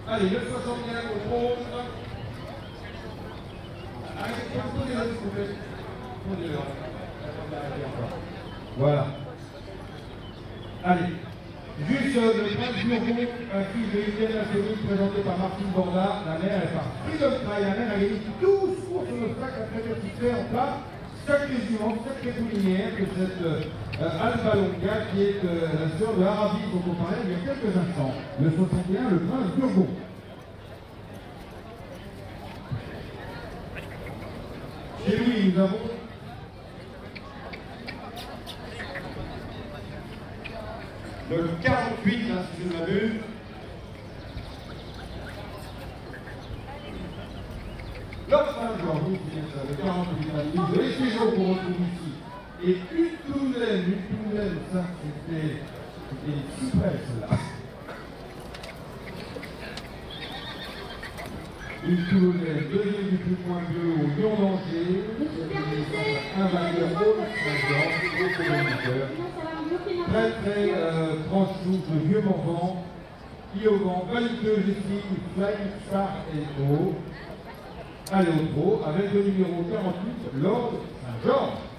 Allez, le 61 au rose. Allez, posez-le, s'il vous plaît. Posez-le. Voilà. Allez. Juste le prince Bourbon, un fils de Indiana Jones présenté par Martine Borda. La mère est par Freedom Trail. La mère a gagné 12 courses de l'obstacle après le succès en plat. Sacrée jument, sacrée poulinière de cette Alba Longa qui est la sœur de Arabi dont on parlait il y a quelques instants. Le 61, le prince Bourbon. Chez lui, nous avons le 48, hein, si je ne m'abuse. L'obstacle, vous c'est bien ça, le 48, vous avez ces jours qu'on retrouve ici. Et une douzaine, ça c'était une super celle-là. Une douzaine, deuxième du plus point bleu au Lyon d'Angers, un vainqueur très tranche-souche, le vieux Morvan, Iovan, Valide Jessie, Flying Star et Pro. Allez au trot avec le numéro 48, Lord Saint-Georges.